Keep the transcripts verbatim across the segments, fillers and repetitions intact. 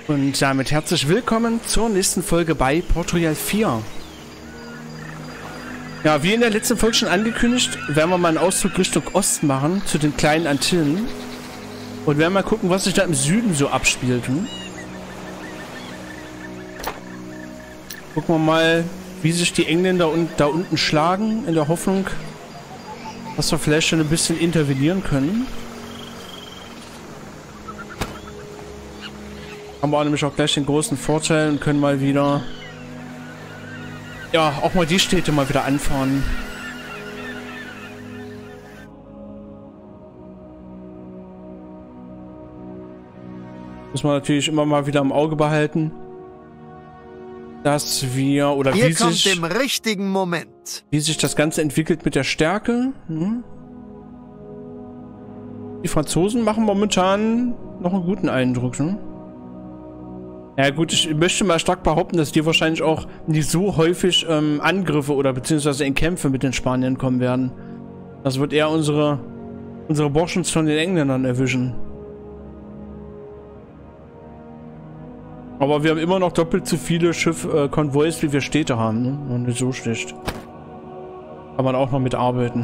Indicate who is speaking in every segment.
Speaker 1: Und damit herzlich willkommen zur nächsten Folge bei Port Royal vier. Ja, wie in der letzten Folge schon angekündigt, werden wir mal einen Ausflug Richtung Osten machen, zu den kleinen Antillen. Und werden mal gucken, was sich da im Süden so abspielt. Hm? Gucken wir mal, wie sich die Engländer un da unten schlagen, in der Hoffnung, dass wir vielleicht schon ein bisschen intervenieren können. Haben wir nämlich auch gleich den großen Vorteil und können mal wieder, ja, auch mal die Städte mal wieder anfahren. Müssen wir natürlich immer mal wieder im Auge behalten, dass wir, oder
Speaker 2: Hier
Speaker 1: wie
Speaker 2: kommt
Speaker 1: sich,
Speaker 2: im richtigen Moment.
Speaker 1: wie sich das Ganze entwickelt mit der Stärke. Hm? Die Franzosen machen momentan noch einen guten Eindruck, ne? Ja gut, ich möchte mal stark behaupten, dass die wahrscheinlich auch nicht so häufig ähm, Angriffe oder beziehungsweise in Kämpfe mit den Spaniern kommen werden. Das wird eher unsere unsere Burschens von den Engländern erwischen. Aber wir haben immer noch doppelt so viele Schiff äh, Konvois, wie wir Städte haben, ne? Und nicht so schlecht. Kann man auch noch mitarbeiten.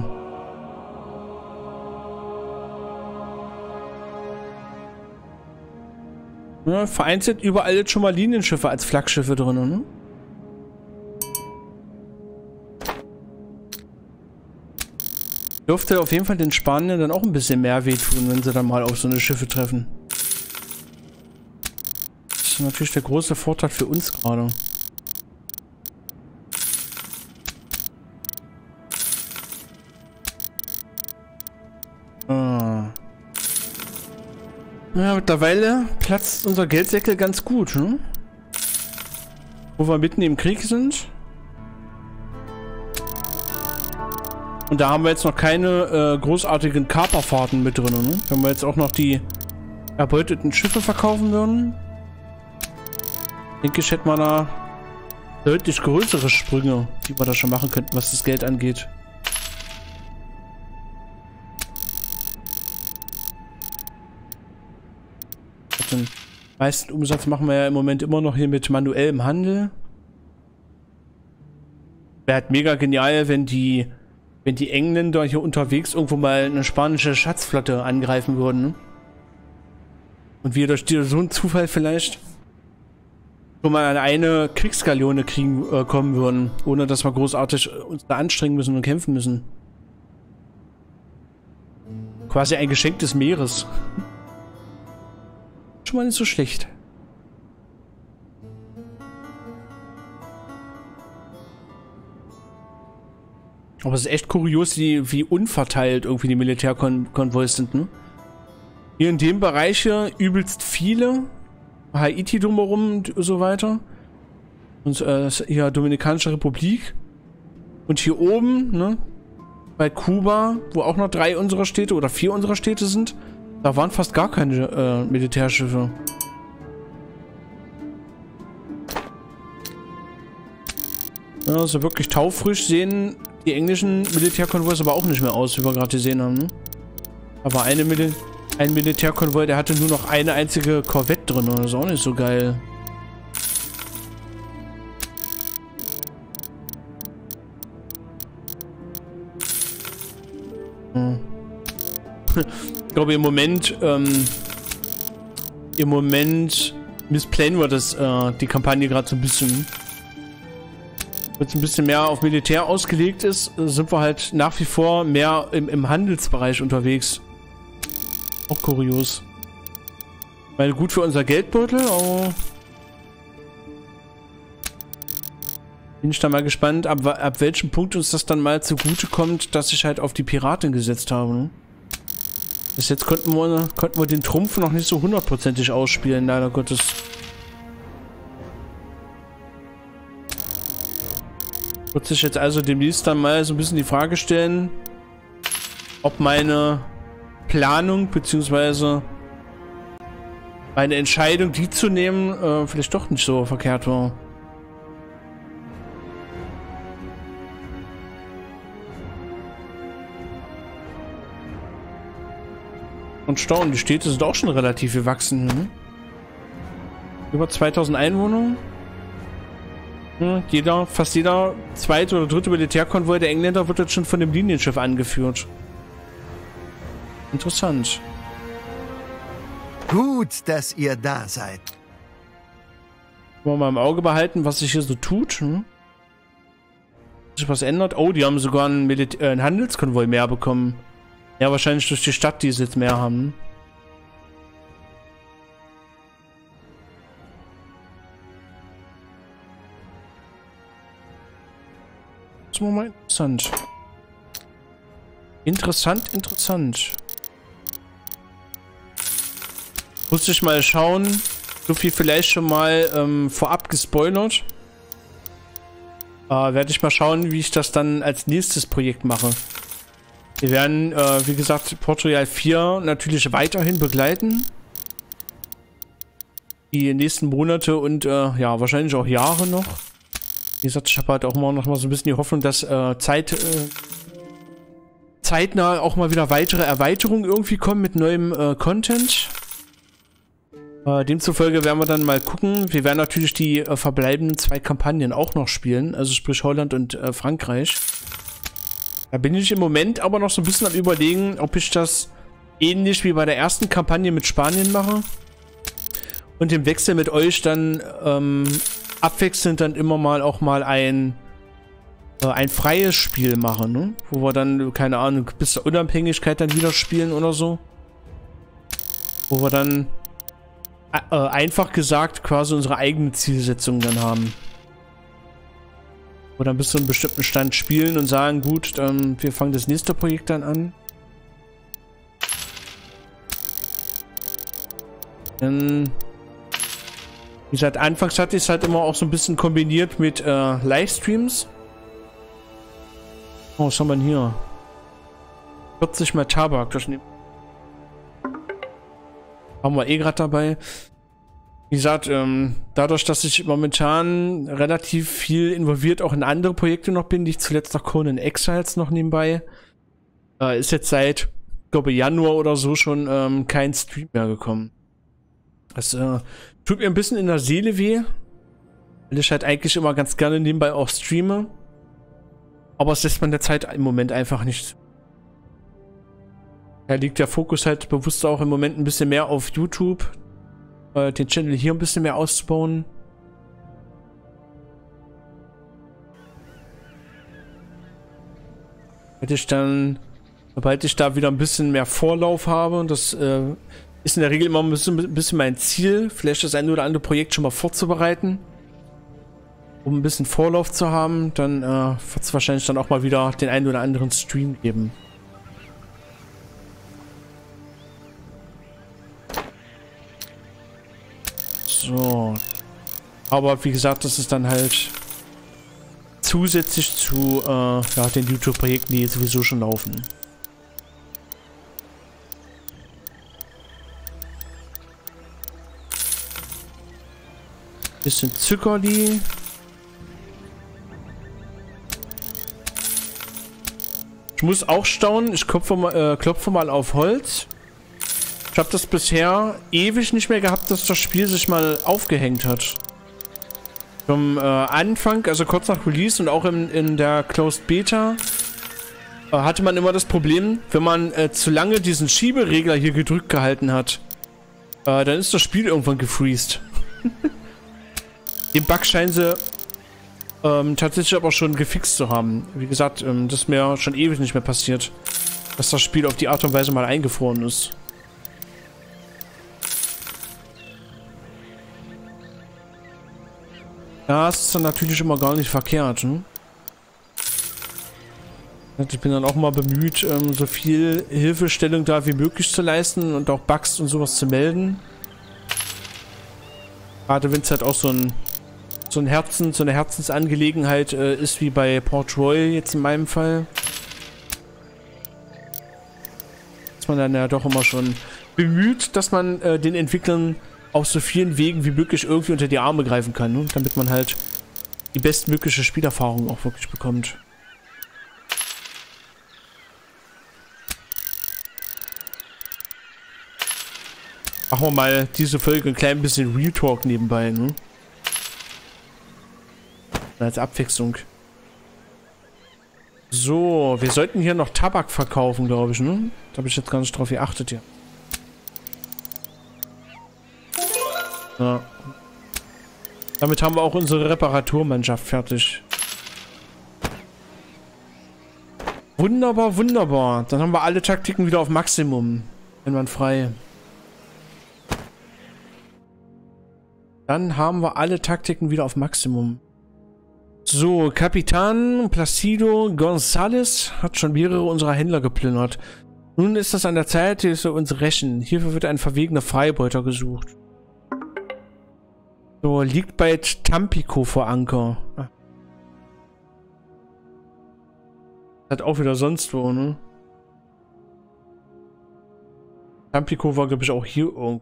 Speaker 1: Ja, vereinzelt überall jetzt schon mal Linienschiffe als Flaggschiffe drin, ne? Dürfte auf jeden Fall den Spaniern dann auch ein bisschen mehr wehtun, wenn sie dann mal auf so eine Schiffe treffen. Das ist natürlich der große Vorteil für uns gerade. Ah. Ja, mittlerweile platzt unser Geldsäckel ganz gut, ne? Wo wir mitten im Krieg sind. Und da haben wir jetzt noch keine äh, großartigen Kaperfahrten mit drin, ne? Wenn wir jetzt auch noch die erbeuteten Schiffe verkaufen würden, denke ich, hätten wir da deutlich größere Sprünge, die wir da schon machen könnten, was das Geld angeht. Den meisten Umsatz machen wir ja im Moment immer noch hier mit manuellem Handel. Wäre halt mega genial, wenn die, wenn die Engländer hier unterwegs irgendwo mal eine spanische Schatzflotte angreifen würden. Ne? Und wir durch so einen Zufall vielleicht schon mal an eine Kriegsgaleone kriegen, äh, kommen würden, ohne dass wir großartig uns da anstrengen müssen und kämpfen müssen. Quasi ein Geschenk des Meeres. Schon mal nicht so schlecht. Aber es ist echt kurios, wie, wie unverteilt irgendwie die Militärkonvois sind, ne? Hier in dem Bereich hier übelst viele. Haiti drumherum und so weiter. Und äh, hier Dominikanische Republik. Und hier oben, ne? Bei Kuba, wo auch noch drei unserer Städte oder vier unserer Städte sind. Da waren fast gar keine äh, Militärschiffe. Ja, also wirklich taufrisch sehen die englischen Militärkonvois aber auch nicht mehr aus, wie wir gerade gesehen haben. Ne? Aber eine Mil ein Militärkonvoi, der hatte nur noch eine einzige Korvette drin. Das ist auch nicht so geil. Hm. Ich glaube im Moment, ähm, im Moment missplanen wir das, äh, die Kampagne gerade so ein bisschen. Wenn es ein bisschen mehr auf Militär ausgelegt ist, sind wir halt nach wie vor mehr im, im Handelsbereich unterwegs. Auch kurios. Weil gut für unser Geldbeutel, aber bin ich da mal gespannt, ab, ab welchem Punkt uns das dann mal zugute kommt, dass ich halt auf die Piraten gesetzt habe, ne? Bis jetzt konnten wir, konnten wir den Trumpf noch nicht so hundertprozentig ausspielen, leider Gottes. Wird sich jetzt also demnächst dann mal so ein bisschen die Frage stellen, ob meine Planung bzw. meine Entscheidung, die zu nehmen, äh, vielleicht doch nicht so verkehrt war. Und Staunen, die Städte sind auch schon relativ gewachsen. Hm? Über zweitausend Einwohner. Ja, jeder, fast jeder zweite oder dritte Militärkonvoi der Engländer wird jetzt schon von dem Linienschiff angeführt. Interessant.
Speaker 2: Gut, dass ihr da seid.
Speaker 1: Wollen wir mal im Auge behalten, was sich hier so tut. Hm? Sich was ändert. Oh, die haben sogar einen, Milita äh, einen Handelskonvoi mehr bekommen. Ja, wahrscheinlich durch die Stadt, die sie jetzt mehr haben. Das ist mal interessant. Interessant, interessant. Muss ich mal schauen. So viel vielleicht schon mal ähm, vorab gespoilert. Äh, werde ich mal schauen, wie ich das dann als nächstes Projekt mache. Wir werden, äh, wie gesagt, Port Royal vier natürlich weiterhin begleiten. Die nächsten Monate und äh, ja, wahrscheinlich auch Jahre noch. Wie gesagt, ich habe halt auch immer noch mal so ein bisschen die Hoffnung, dass äh, Zeit, äh, zeitnah auch mal wieder weitere Erweiterungen irgendwie kommen mit neuem äh, Content. Äh, demzufolge werden wir dann mal gucken. Wir werden natürlich die äh, verbleibenden zwei Kampagnen auch noch spielen, also sprich Holland und äh, Frankreich. Da bin ich im Moment aber noch so ein bisschen am Überlegen, ob ich das ähnlich wie bei der ersten Kampagne mit Spanien mache und im Wechsel mit euch dann ähm, abwechselnd dann immer mal auch mal ein äh, ein freies Spiel machen, ne? Wo wir dann, keine Ahnung, bis zur Unabhängigkeit dann wieder spielen oder so. Wo wir dann äh, einfach gesagt quasi unsere eigene Zielsetzung dann haben. Wo dann bis zu einem bestimmten Stand spielen und sagen, gut, ähm, wir fangen das nächste Projekt dann an. Dann Wie gesagt, anfangs hatte ich es halt immer auch so ein bisschen kombiniert mit äh, Livestreams. Oh, was haben wir denn hier? vierzig mal Tabak. Das haben wir eh gerade dabei. Wie gesagt, ähm, dadurch, dass ich momentan relativ viel involviert auch in andere Projekte noch bin, die ich zuletzt noch Conan Exiles noch nebenbei, äh, ist jetzt seit, ich glaube, Januar oder so schon ähm, kein Stream mehr gekommen. Das äh, tut mir ein bisschen in der Seele weh, weil ich halt eigentlich immer ganz gerne nebenbei auch streame. Aber es lässt man der Zeit im Moment einfach nicht. Da liegt der Fokus halt bewusst auch im Moment ein bisschen mehr auf YouTube. Äh, den Channel hier ein bisschen mehr auszubauen. Hätte ich dann, sobald ich da wieder ein bisschen mehr Vorlauf habe, und das äh, ist in der Regel immer ein bisschen, ein bisschen mein Ziel, vielleicht das eine oder andere Projekt schon mal vorzubereiten, um ein bisschen Vorlauf zu haben, dann äh, wird es wahrscheinlich dann auch mal wieder den einen oder anderen Stream geben. So. Aber wie gesagt, das ist dann halt zusätzlich zu äh, ja, den YouTube-Projekten, die jetzt sowieso schon laufen. Bisschen Zuckerli. Ich muss auch staunen, ich klopfe mal, äh, klopfe mal auf Holz. Ich habe das bisher ewig nicht mehr gehabt, dass das Spiel sich mal aufgehängt hat. Vom äh, Anfang, also kurz nach Release und auch in, in der Closed Beta, äh, hatte man immer das Problem, wenn man äh, zu lange diesen Schieberegler hier gedrückt gehalten hat, äh, dann ist das Spiel irgendwann gefreezed. Den Bug scheinen sie ähm, tatsächlich aber schon gefixt zu haben. Wie gesagt, ähm, das ist mir schon ewig nicht mehr passiert, dass das Spiel auf die Art und Weise mal eingefroren ist. Ja, das ist dann natürlich immer gar nicht verkehrt, ne? Ich bin dann auch mal bemüht, ähm, so viel Hilfestellung da wie möglich zu leisten und auch Bugs und sowas zu melden. Gerade wenn es halt auch so ein so ein Herzen, so eine Herzensangelegenheit äh, ist wie bei Port Royal jetzt in meinem Fall. Ist man dann ja doch immer schon bemüht, dass man äh, den Entwicklern auf so vielen Wegen wie möglich irgendwie unter die Arme greifen kann, ne? Damit man halt die bestmögliche Spielerfahrung auch wirklich bekommt. Machen wir mal diese Folge ein klein bisschen Real Talk nebenbei, ne? Als Abwechslung. So, wir sollten hier noch Tabak verkaufen, glaube ich, ne? Da habe ich jetzt gar nicht drauf geachtet hier. Ja. Damit haben wir auch unsere Reparaturmannschaft fertig. Wunderbar, wunderbar. Dann haben wir alle Taktiken wieder auf Maximum. Wenn man frei. Dann haben wir alle Taktiken wieder auf Maximum. So, Kapitan Placido González hat schon mehrere unserer Händler geplündert. Nun ist es an der Zeit, dass wir uns rächen. Hierfür wird ein verwegener Freibeuter gesucht. So, liegt bei Tampico vor Anker. Ah. Hat auch wieder sonst wo, ne? Tampico war, glaube ich, auch hier irgendwo.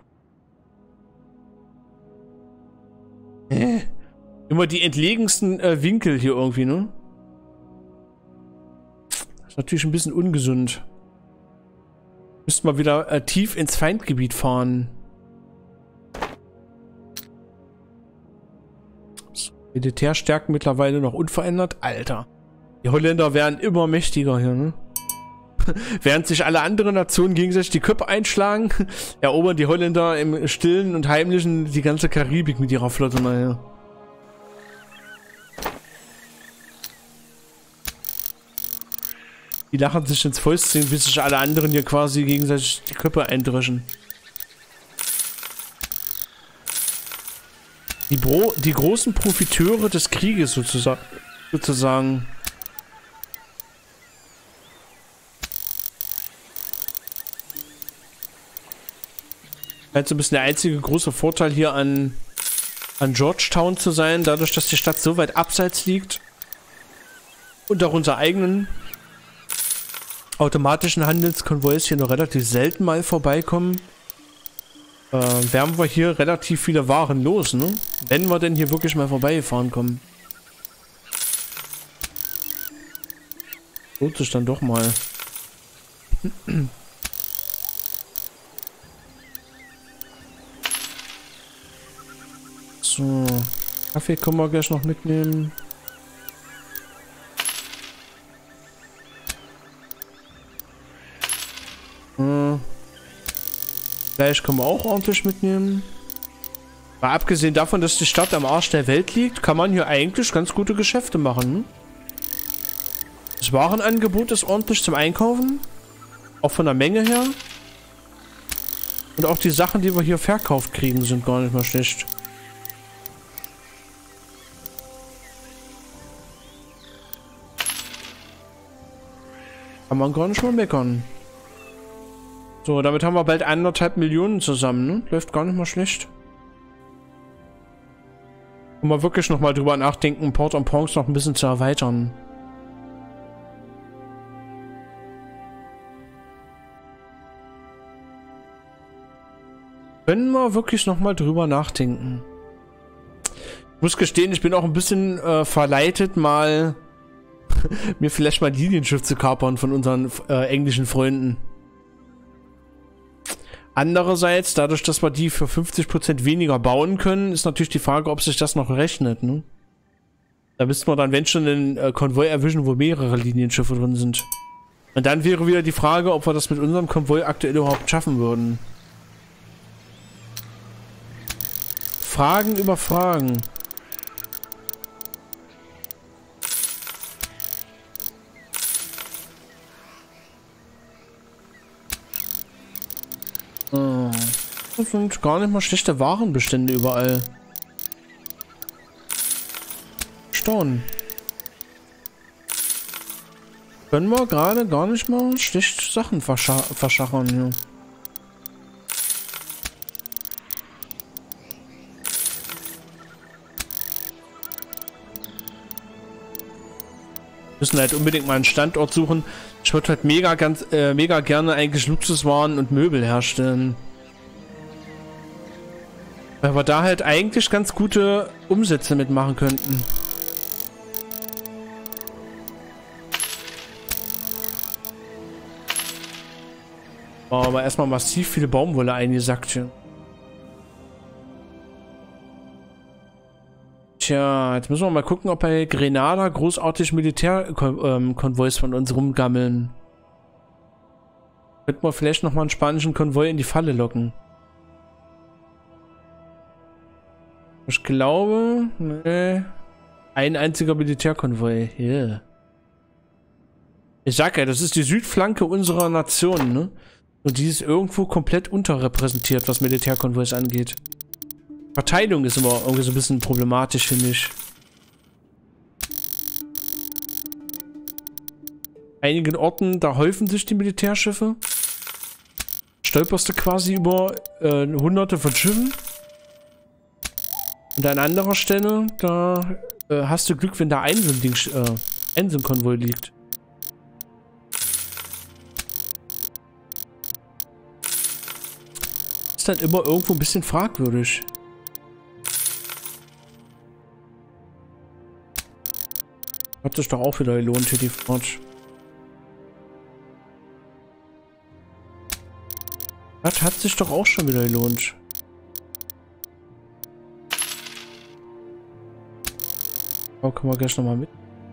Speaker 1: Äh. Immer die entlegensten äh, Winkel hier irgendwie, ne? Das ist natürlich ein bisschen ungesund. Müssten wir wieder äh, tief ins Feindgebiet fahren. So, Militärstärken mittlerweile noch unverändert. Alter. Die Holländer werden immer mächtiger hier, ne? Während sich alle anderen Nationen gegenseitig die Köpfe einschlagen, erobern die Holländer im Stillen und Heimlichen die ganze Karibik mit ihrer Flotte nachher. Die lachen sich ins Fäustchen, bis sich alle anderen hier quasi gegenseitig die Köpfe eindröschen. Die, Bro die großen Profiteure des Krieges sozusagen. sozusagen. Halt so ein bisschen der einzige große Vorteil hier an, an Georgetown zu sein, dadurch, dass die Stadt so weit abseits liegt und auch unsere eigenen automatischen Handelskonvois hier noch relativ selten mal vorbeikommen, äh, werden wir hier relativ viele Waren los, ne? Wenn wir denn hier wirklich mal vorbeigefahren kommen. Lohnt sich dann doch mal. So, Kaffee können wir gleich noch mitnehmen. Hm. Fleisch können wir auch ordentlich mitnehmen. Mal abgesehen davon, dass die Stadt am Arsch der Welt liegt, kann man hier eigentlich ganz gute Geschäfte machen. Ne? Das Warenangebot ist ordentlich zum Einkaufen. Auch von der Menge her. Und auch die Sachen, die wir hier verkauft kriegen, sind gar nicht mal schlecht. Kann man gar nicht mal meckern. So, damit haben wir bald anderthalb Millionen zusammen, ne? Läuft gar nicht mal schlecht. Und mal wirklich noch mal drüber nachdenken, Port-au-Prince noch ein bisschen zu erweitern. Können wir wirklich noch mal drüber nachdenken. Ich muss gestehen, ich bin auch ein bisschen äh, verleitet, mal mir vielleicht mal Linienschiff zu kapern von unseren äh, englischen Freunden. Andererseits, dadurch, dass wir die für fünfzig Prozent weniger bauen können, ist natürlich die Frage, ob sich das noch rechnet, ne? Da müssten wir dann, wenn schon, einen äh, Konvoi erwischen, wo mehrere Linienschiffe drin sind. Und dann wäre wieder die Frage, ob wir das mit unserem Konvoi aktuell überhaupt schaffen würden. Fragen über Fragen. Das sind gar nicht mal schlechte Warenbestände überall. Staunen. Können wir gerade gar nicht mal schlecht Sachen verscha verschachern hier. Müssen halt unbedingt mal einen Standort suchen. Ich würde halt mega ganz äh, mega gerne eigentlich Luxuswaren und Möbel herstellen. Weil wir da halt eigentlich ganz gute Umsätze mitmachen könnten. Oh, aber erstmal massiv viele Baumwolle eingesackt hier. Tja, jetzt müssen wir mal gucken, ob bei Grenada großartig Militärkonvois von uns rumgammeln. Könnten wir vielleicht nochmal einen spanischen Konvoi in die Falle locken. Ich glaube, nee, ein einziger Militärkonvoi. Yeah. Ich sag ja, das ist die Südflanke unserer Nation, ne? Und die ist irgendwo komplett unterrepräsentiert, was Militärkonvois angeht. Verteilung ist immer irgendwie so ein bisschen problematisch, finde ich. Einigen Orten, da häufen sich die Militärschiffe. Stolperst du quasi über äh, hunderte von Schiffen. Und an anderer Stelle, da äh, hast du Glück, wenn da ein so ein Ding, äh, ein so ein Konvoi liegt. Ist dann immer irgendwo ein bisschen fragwürdig. Hat sich doch auch wieder gelohnt hier die Fahrt. Das hat sich doch auch schon wieder gelohnt. Oh, können wir gleich nochmal mit.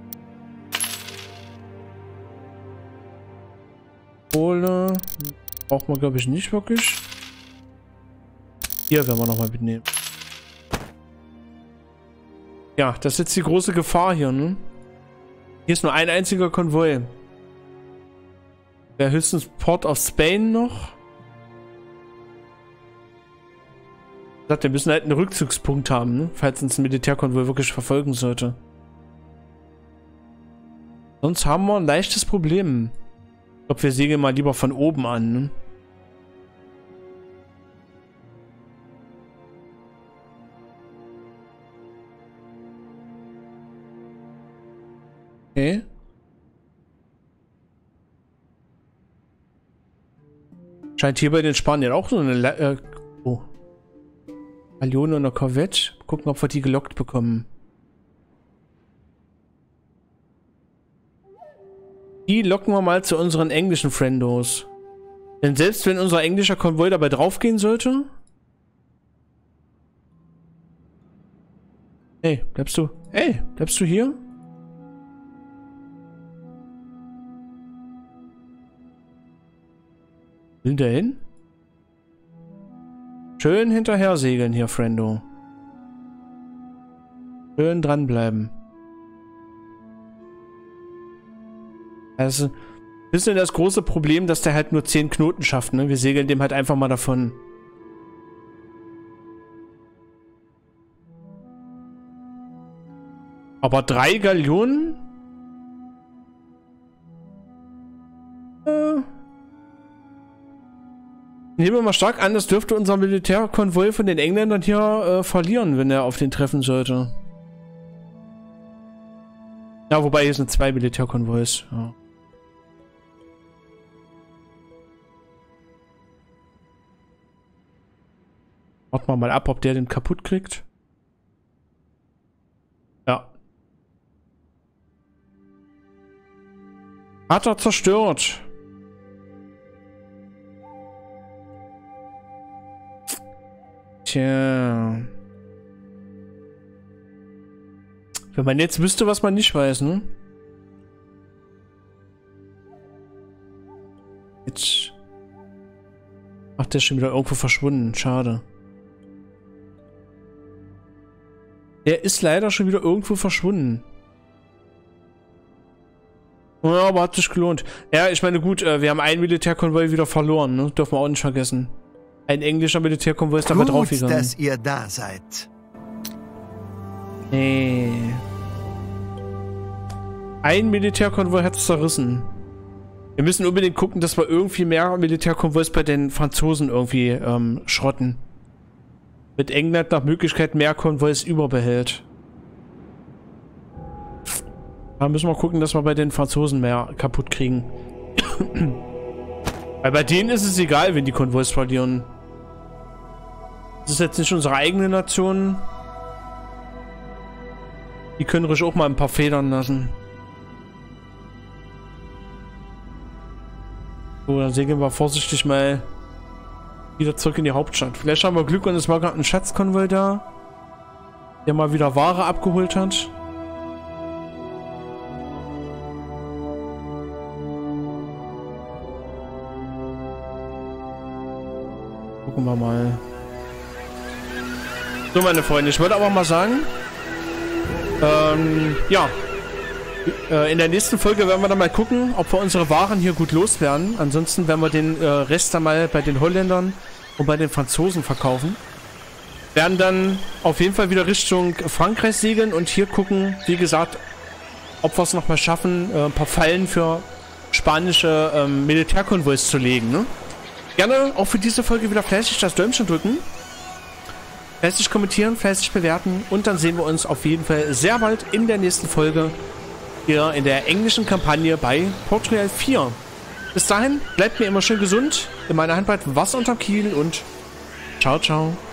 Speaker 1: Kohle. Braucht man, glaube ich, nicht wirklich. Hier werden wir nochmal mitnehmen. Ja, das ist jetzt die große Gefahr hier, ne? Hier ist nur ein einziger Konvoi. Wäre höchstens Port of Spain noch. Ich sag, wir müssen halt einen Rückzugspunkt haben, ne? Falls uns ein Militärkonvoi wirklich verfolgen sollte. Sonst haben wir ein leichtes Problem. Ich glaube, wir segeln mal lieber von oben an, ne? Okay. Scheint hier bei den Spaniern auch so eine Le äh, oh. Galeone und eine Korvette. Gucken, ob wir die gelockt bekommen. Die locken wir mal zu unseren englischen Friendos. Denn selbst wenn unser englischer Konvoi dabei draufgehen sollte... Hey, bleibst du... Hey, bleibst du hier? Will der hin? Schön hinterher segeln hier, Friendo. Schön dranbleiben. Also, ein bisschen das große Problem, dass der halt nur zehn Knoten schafft, ne? Wir segeln dem halt einfach mal davon. Aber drei Galeonen? Äh... Nehmen wir mal stark an, das dürfte unser Militärkonvoi von den Engländern hier äh, verlieren, wenn er auf den treffen sollte. Ja, wobei hier sind zwei Militärkonvois. Ja. Warten wir mal ab, ob der den kaputt kriegt. Ja. Hat er zerstört. Tja. Wenn man jetzt wüsste, was man nicht weiß, ne? Jetzt. Ach, der ist schon wieder irgendwo verschwunden. Schade. Der ist leider schon wieder irgendwo verschwunden. Ja, aber hat sich gelohnt. Ja, ich meine, gut, wir haben einen Militärkonvoi wieder verloren, ne? Dürfen wir auch nicht vergessen. Ein englischer Militärkonvoi ist dabei draufgegangen.
Speaker 2: Gut, dass ihr da seid.
Speaker 1: Nee. Ein Militärkonvoi hat es zerrissen. Wir müssen unbedingt gucken, dass wir irgendwie mehr Militärkonvois bei den Franzosen irgendwie ähm, schrotten. Mit England nach Möglichkeit mehr Konvois überbehält. Da müssen wir gucken, dass wir bei den Franzosen mehr kaputt kriegen. Weil bei denen ist es egal, wenn die Konvois verlieren. Das ist jetzt nicht unsere eigene Nation. Die können ruhig auch mal ein paar Federn lassen. So, dann segeln wir vorsichtig mal wieder zurück in die Hauptstadt. Vielleicht haben wir Glück und es war gerade ein Schatzkonvoi da. der mal wieder Ware abgeholt hat. Gucken wir mal. So, meine Freunde, ich wollte aber mal sagen, ähm, ja, äh, in der nächsten Folge werden wir dann mal gucken, ob wir unsere Waren hier gut loswerden. Ansonsten werden wir den äh, Rest dann mal bei den Holländern und bei den Franzosen verkaufen. Werden dann auf jeden Fall wieder Richtung Frankreich segeln und hier gucken, wie gesagt, ob wir es nochmal schaffen, äh, ein paar Fallen für spanische ähm, Militärkonvois zu legen, ne? Gerne auch für diese Folge wieder fleißig das Däumchen drücken. Fleißig kommentieren, fleißig bewerten. Und dann sehen wir uns auf jeden Fall sehr bald in der nächsten Folge hier in der englischen Kampagne bei Port Royal vier. Bis dahin, bleibt mir immer schön gesund. In meiner Handbreit Wasser unterm Kiel und ciao, ciao.